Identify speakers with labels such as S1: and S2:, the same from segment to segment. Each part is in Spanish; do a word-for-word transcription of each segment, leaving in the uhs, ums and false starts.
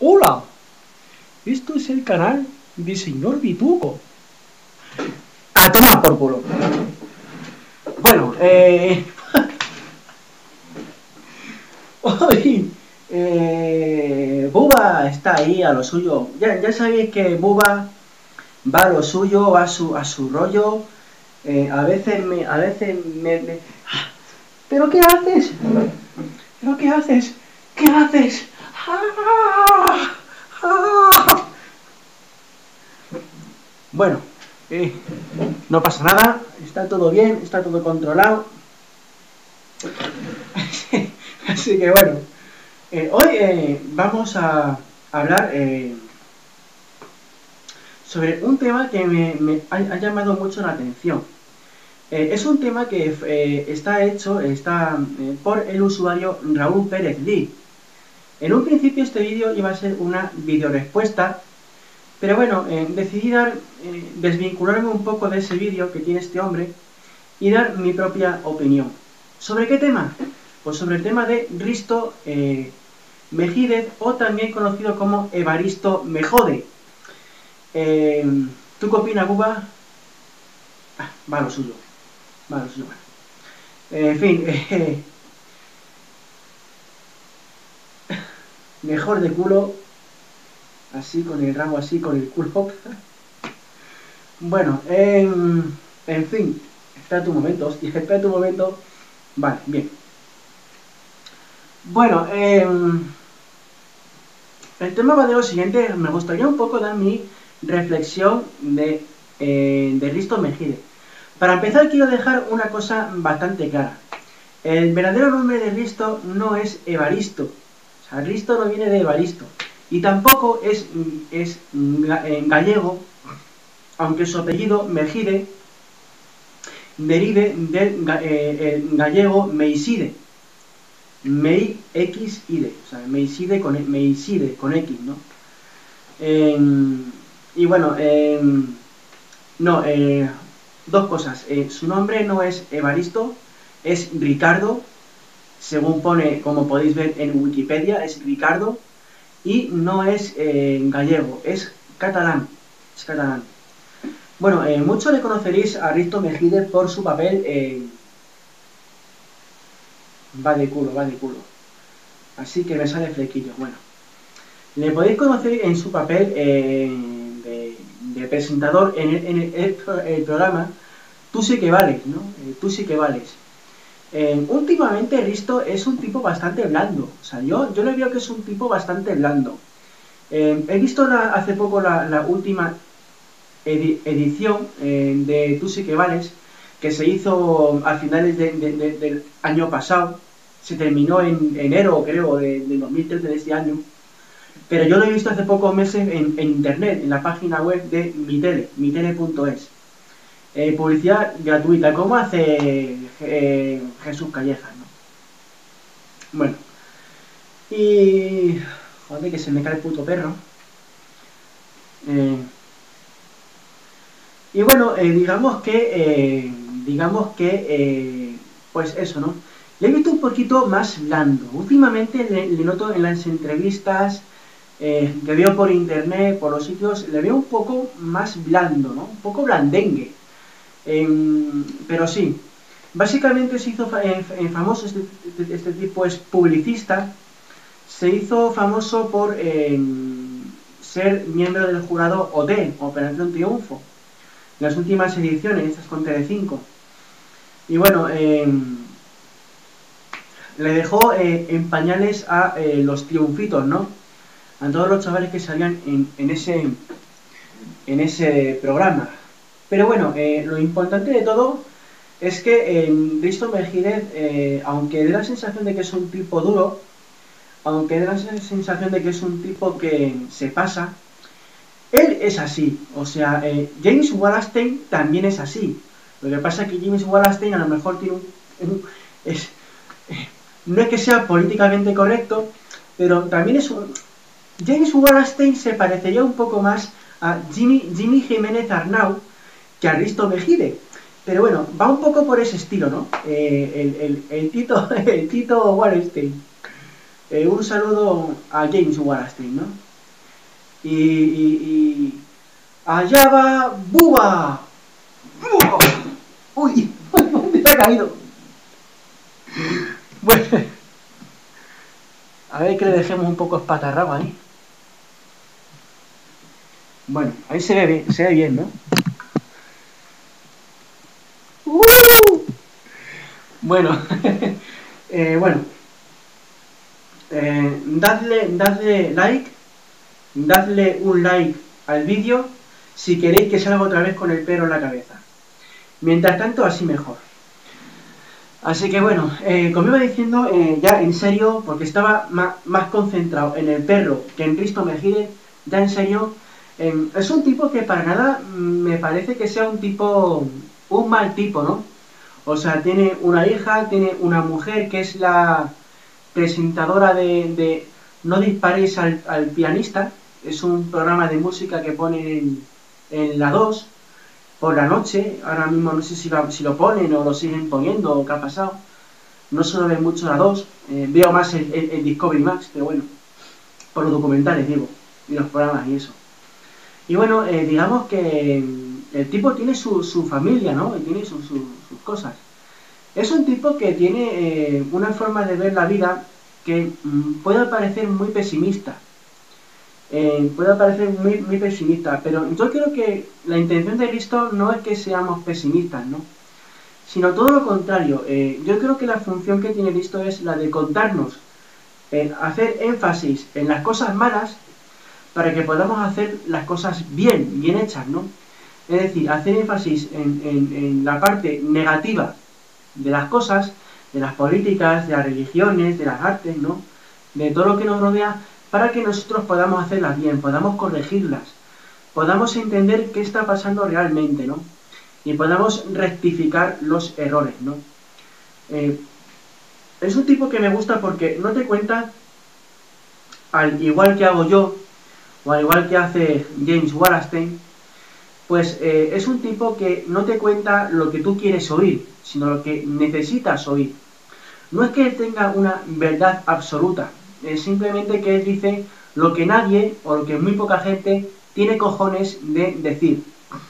S1: Hola, esto es el canal de señor Bituco. A tomar por culo. Bueno, eh... hoy... Eh... Buba está ahí a lo suyo. Ya, ya sabéis que Buba va a lo suyo, va a su, a su rollo. Eh, a veces me... A veces me, me... ¿Pero qué haces? ¿Pero qué haces? ¿Qué haces? ¡Ah! ¡Ah! Bueno, eh, no pasa nada, está todo bien, está todo controlado. Así que bueno, eh, hoy eh, vamos a hablar eh, sobre un tema que me, me ha, ha llamado mucho la atención. Eh, es un tema que eh, está hecho está, eh, por el usuario Raúl Pérez Lee. En un principio este vídeo iba a ser una videorespuesta, pero bueno, eh, decidí dar, eh, desvincularme un poco de ese vídeo que tiene este hombre y dar mi propia opinión. ¿Sobre qué tema? Pues sobre el tema de Risto eh, Mejide, o también conocido como Evaristo Mejode. Eh, ¿Tú qué opinas, Buba? Ah, va lo suyo. Va lo suyo. Eh, en fin, eh, mejor de culo, así con el ramo, así con el culo. Bueno, eh, en fin, espera tu momento, hostia, espera tu momento. Vale, bien. Bueno, eh, el tema va de lo siguiente. Me gustaría un poco dar mi reflexión de, eh, de Risto Mejide. Para empezar, quiero dejar una cosa bastante clara. El verdadero nombre de Risto no es Evaristo. O sea, Risto no viene de Evaristo. Y tampoco es, es gallego, aunque su apellido Mejide derive del eh, gallego Meiside. Mei X I D, o sea, Meiside con, Meiside con X, ¿no? Eh, y bueno, eh, no, eh, dos cosas. Eh, su nombre no es Evaristo, es Ricardo, según pone, como podéis ver en Wikipedia, es Ricardo, y no es eh, gallego, es catalán, es catalán. Bueno, eh, muchos le conoceréis a Risto Mejide por su papel en... Va de culo, va de culo. Así que me sale flequillo. Bueno, le podéis conocer en su papel eh, de, de presentador en, el, en el, el, el programa Tú sí que vales, ¿no? Eh, Tú sí que vales. Eh, últimamente Risto es un tipo bastante blando. O sea, yo, yo le veo que es un tipo bastante blando. Eh, he visto la, hace poco la, la última edi edición eh, de Tú sí que vales, que se hizo a finales de, de, de, del año pasado. Se terminó en enero, creo, de, de dos mil trece, de este año. Pero yo lo he visto hace pocos meses en, en internet, en la página web de Mitele, mitele punto es. Eh, publicidad gratuita, como hace eh, Jesús Callejas, ¿no? Bueno. Y... joder, que se me cae el puto perro. Eh, y bueno, eh, digamos que... Eh, digamos que... Eh, pues eso, ¿no? Le he visto un poquito más blando. Últimamente le, le noto en las entrevistas eh, que veo por internet, por los sitios, le veo un poco más blando, ¿no? Un poco blandengue. Eh, pero sí, básicamente se hizo eh, famoso, este, este tipo es publicista, se hizo famoso por eh, ser miembro del jurado O T, Operación Triunfo, en las últimas ediciones, estas con Telecinco. Y bueno, eh, le dejó eh, en pañales a eh, los triunfitos, ¿no? A todos los chavales que salían en, en, ese, en ese programa. Pero bueno, eh, lo importante de todo es que eh, Risto Mejide, eh, aunque dé la sensación de que es un tipo duro, aunque dé la sensación de que es un tipo que se pasa, él es así. O sea, eh, James Wallerstein también es así. Lo que pasa es que James Wallerstein a lo mejor tiene un... un es, eh, no es que sea políticamente correcto, pero también es un... James Wallerstein se parecería un poco más a Jimmy, Jimmy Jiménez Arnau que a Risto Mejide. Pero bueno, va un poco por ese estilo, ¿no? Eh, el, el, el, Tito, el Tito Wallerstein. Eh, un saludo a James Wallerstein, ¿no? y, y, y allá va Buba. ¡Buba! Uy, ¿dónde ha caído? Bueno, a ver que le dejemos un poco espatarrado ahí. Bueno, ahí se ve bien, se ve bien, ¿no? ¡Uh! Bueno, eh, bueno, eh, dadle, dadle like, dadle un like al vídeo si queréis que salga otra vez con el perro en la cabeza. Mientras tanto, así mejor. Así que bueno, eh, como iba diciendo, eh, ya en serio, porque estaba más, más concentrado en el perro que en Risto Mejide, ya en serio, eh, es un tipo que para nada me parece que sea un tipo, un mal tipo, ¿no? O sea, tiene una hija, tiene una mujer que es la presentadora de, de No disparéis al, al pianista, es un programa de música que ponen en, en la dos, por la noche, ahora mismo no sé si, va, si lo ponen o lo siguen poniendo o qué ha pasado, no suelo ver mucho la dos, eh, veo más el, el, el Discovery Max, pero bueno, por los documentales digo, y los programas y eso. Y bueno, eh, digamos que el tipo tiene su, su familia, ¿no? Y tiene su, su, sus cosas. Es un tipo que tiene eh, una forma de ver la vida que mmm, puede parecer muy pesimista. Eh, puede parecer muy, muy pesimista, pero yo creo que la intención de Risto no es que seamos pesimistas, ¿no? Sino todo lo contrario. Eh, yo creo que la función que tiene Risto es la de contarnos, eh, hacer énfasis en las cosas malas para que podamos hacer las cosas bien, bien hechas, ¿no? Es decir, hacer énfasis en, en, en la parte negativa de las cosas, de las políticas, de las religiones, de las artes, ¿no? De todo lo que nos rodea, para que nosotros podamos hacerlas bien, podamos corregirlas, podamos entender qué está pasando realmente, ¿no? Y podamos rectificar los errores, ¿no? Eh, es un tipo que me gusta porque no te cuenta, al igual que hago yo, o al igual que hace James Wallerstein, pues eh, es un tipo que no te cuenta lo que tú quieres oír, sino lo que necesitas oír. No es que él tenga una verdad absoluta, es simplemente que él dice lo que nadie, o lo que muy poca gente, tiene cojones de decir.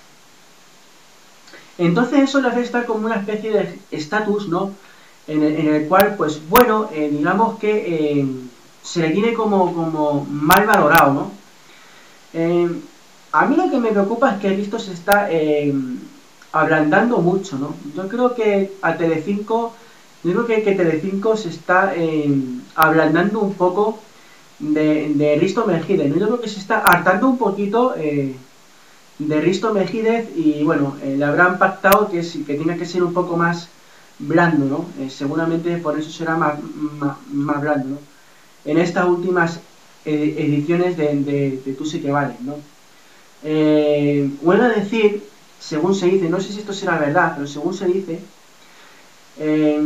S1: Entonces eso le hace estar como una especie de estatus, ¿no? En el, en el cual, pues bueno, eh, digamos que eh, se le tiene como, como mal valorado, ¿no? Eh, a mí lo que me preocupa es que Risto se está eh, ablandando mucho, ¿no? Yo creo que a Telecinco, yo creo que, que Telecinco se está eh, ablandando un poco de, de Risto Mejide, ¿no? Yo creo que se está hartando un poquito eh, de Risto Mejide y bueno, eh, le habrán pactado que, que tenga que ser un poco más blando, ¿no? Eh, seguramente por eso será más, más, más blando, ¿no? En estas últimas eh, ediciones de, de, de Tú sí que vales, ¿no? Eh, bueno a decir, según se dice, no sé si esto será verdad, pero según se dice, eh,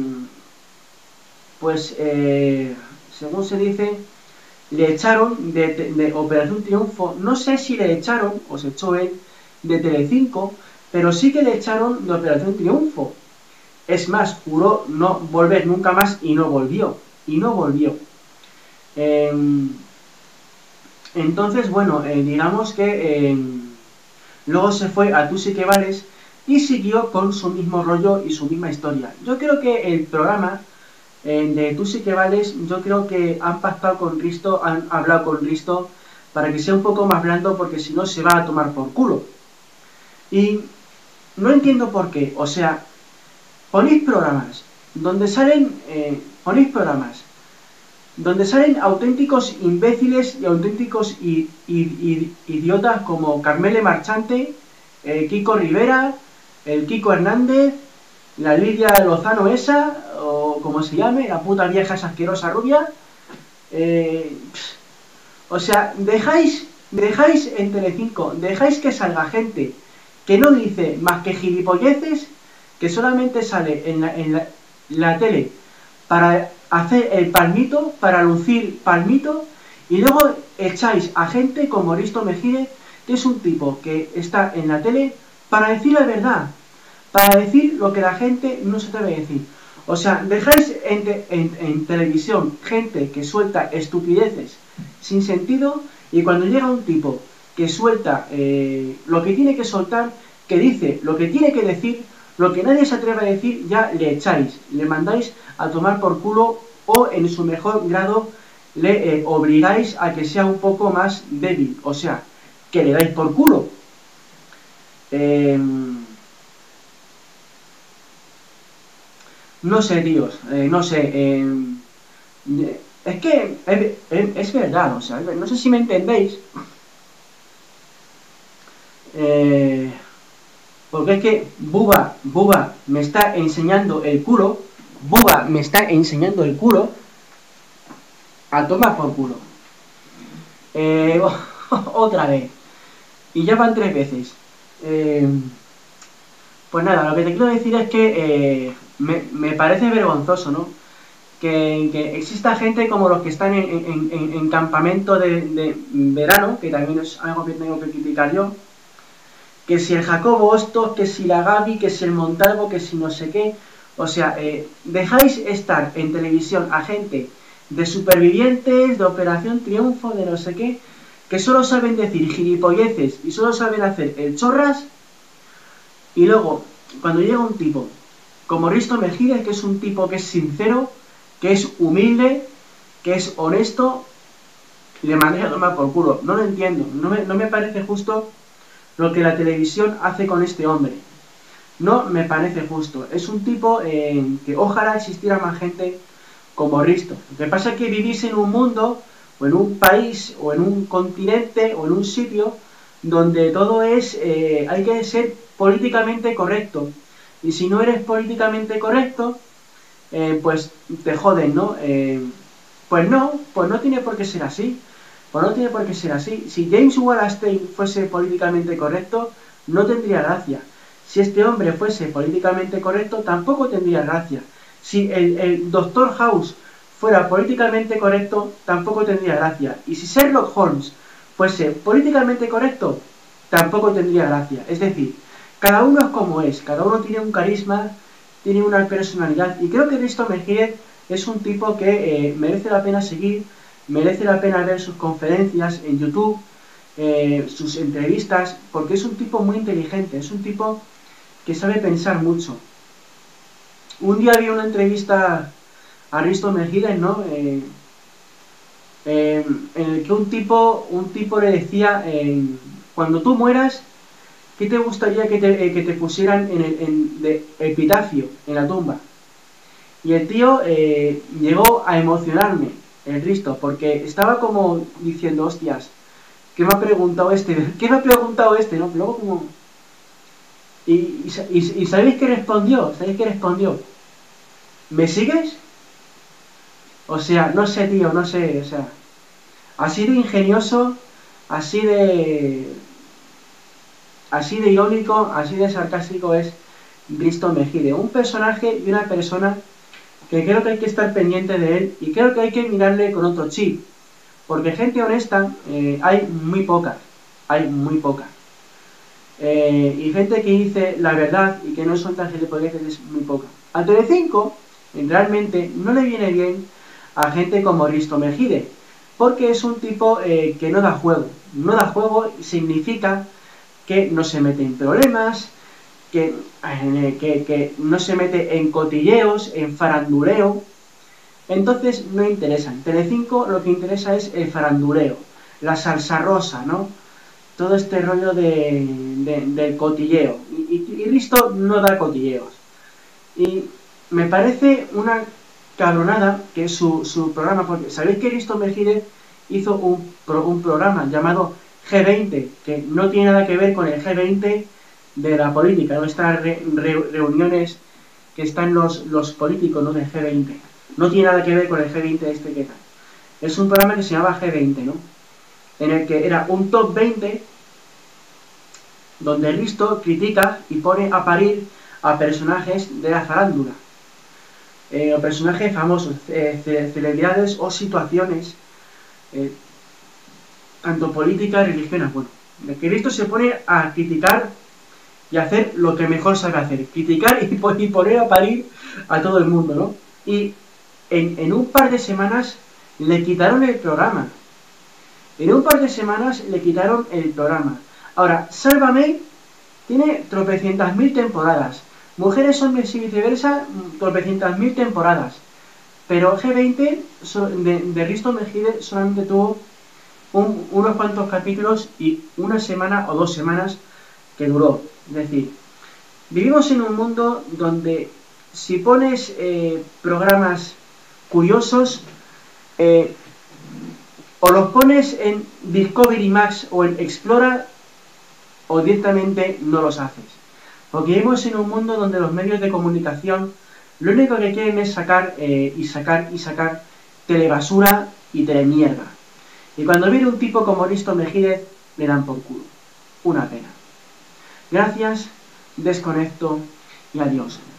S1: pues eh, según se dice, le echaron de, de, de Operación Triunfo, no sé si le echaron, o se echó él, de Telecinco, pero sí que le echaron de Operación Triunfo. Es más, juró no volver nunca más y no volvió, y no volvió. Eh, entonces, bueno, eh, digamos que eh, luego se fue a Tú sí que vales y siguió con su mismo rollo y su misma historia. Yo creo que el programa eh, de Tú sí que vales, yo creo que han pactado con Risto, han hablado con Risto para que sea un poco más blando, porque si no se va a tomar por culo. Y no entiendo por qué, o sea, ponéis programas donde salen, eh, ponéis programas donde salen auténticos imbéciles y auténticos i, i, i, idiotas como Carmele Marchante, eh, Kiko Rivera, el Kiko Hernández, la Lidia Lozano esa, o como se llame, la puta vieja esa asquerosa rubia. Eh, o sea, dejáis, dejáis en Telecinco, dejáis que salga gente que no dice más que gilipolleces, que solamente sale en la, en la, la tele para hacer el palmito, para lucir palmito, y luego echáis a gente como Risto Mejide, que es un tipo que está en la tele para decir la verdad, para decir lo que la gente no se debe decir. O sea, dejáis en, te, en, en televisión gente que suelta estupideces sin sentido, Y cuando llega un tipo que suelta eh, lo que tiene que soltar, que dice lo que tiene que decir, lo que nadie se atreve a decir, ya le echáis, le mandáis a tomar por culo o en su mejor grado le eh, obligáis a que sea un poco más débil, o sea, que le dais por culo. Eh, no sé, tíos, eh, no sé, eh, es que es, es, es verdad, o sea, no sé si me entendéis, eh, porque es que Buba, Buba me está enseñando el culo, Buba me está enseñando el culo, a tomar por culo. Eh, otra vez. Y ya van tres veces. Eh, pues nada, lo que te quiero decir es que eh, me, me parece vergonzoso, ¿no? Que, que exista gente como los que están en, en, en, en campamento de, de verano, que también es algo que tengo que criticar yo, que si el Jacobo Hostos, que si la Gaby, que si el Montalvo, que si no sé qué. O sea, eh, dejáis estar en televisión a gente de supervivientes, de Operación Triunfo, de no sé qué, que solo saben decir gilipolleces y solo saben hacer el chorras, y luego, cuando llega un tipo como Risto Mejide, que es un tipo que es sincero, que es humilde, que es honesto, le mandáis a tomar por culo. No lo entiendo, no me, no me parece justo lo que la televisión hace con este hombre. No me parece justo. Es un tipo eh, que ojalá existiera más gente como Risto. Lo que pasa es que vivís en un mundo, o en un país, o en un continente, o en un sitio donde todo es, eh, hay que ser políticamente correcto. Y si no eres políticamente correcto, eh, pues te joden, ¿no? Eh, pues no, pues no tiene por qué ser así. Pues no tiene por qué ser así. Si James Wallerstein fuese políticamente correcto, no tendría gracia. Si este hombre fuese políticamente correcto, tampoco tendría gracia. Si el, el doctor House fuera políticamente correcto, tampoco tendría gracia. Y si Sherlock Holmes fuese políticamente correcto, tampoco tendría gracia. Es decir, cada uno es como es, cada uno tiene un carisma, tiene una personalidad. Y creo que Risto Mejide es un tipo que eh, merece la pena seguir, merece la pena ver sus conferencias en YouTube, eh, sus entrevistas, porque es un tipo muy inteligente, es un tipo que sabe pensar mucho. Un día vi una entrevista a Risto Mejide, ¿no? Eh, eh, en el que un tipo, un tipo le decía, eh, cuando tú mueras, ¿qué te gustaría que te, eh, que te pusieran en el en, de epitafio, en la tumba? Y el tío eh, llegó a emocionarme, el Risto, porque estaba como diciendo, hostias, ¿qué me ha preguntado este? ¿Qué me ha preguntado este? ¿No? Luego como... Y, y, y, y ¿sabéis qué respondió? ¿Sabéis qué respondió? ¿Me sigues? O sea, no sé, tío, no sé, o sea... Así de ingenioso, así de... Así de irónico, así de sarcástico es Risto Mejide. Un personaje y una persona que creo que hay que estar pendiente de él y creo que hay que mirarle con otro chip. Porque gente honesta eh, hay muy poca, hay muy poca. Eh, y gente que dice la verdad y que no son tan gilipolleces es muy poca. A Telecinco realmente no le viene bien a gente como Risto Mejide, porque es un tipo eh, que no da juego. No da juego significa que no se mete en problemas, que, eh, que, que no se mete en cotilleos, en faranduleo. Entonces no interesa. En Telecinco lo que interesa es el faranduleo, la salsa rosa, ¿no? Todo este rollo de, de, del cotilleo. Y, y, y Risto no da cotilleos. Y me parece una cabronada que es su, su programa, porque ¿sabéis que Risto Mejide hizo un, un programa llamado G veinte, que no tiene nada que ver con el G veinte de la política, ¿no? Estas re, re, reuniones que están los, los políticos, ¿no? Del G veinte. No tiene nada que ver con el G veinte este que tal. Es un programa que se llama G veinte, ¿no? En el que era un top veinte donde Risto critica y pone a parir a personajes de la farándula. Eh, o personajes famosos, eh, celebridades o situaciones, eh, tanto políticas, religiosas. Bueno, el que Risto se pone a criticar y hacer lo que mejor sabe hacer, criticar y, y poner a parir a todo el mundo, ¿no? Y en, en un par de semanas le quitaron el programa. En un par de semanas le quitaron el programa. Ahora, Sálvame tiene tropecientas mil temporadas. Mujeres, hombres y viceversa, tropecientas mil temporadas. Pero G veinte de, de Risto Mejide solamente tuvo un, unos cuantos capítulos y una semana o dos semanas que duró. Es decir, vivimos en un mundo donde si pones eh, programas curiosos, eh, o los pones en Discovery Max o en Explora, o directamente no los haces. Porque vivimos en un mundo donde los medios de comunicación lo único que quieren es sacar eh, y sacar y sacar telebasura y telemierda. Y cuando viene un tipo como Risto Mejide, le dan por culo. Una pena. Gracias, desconecto y adiós.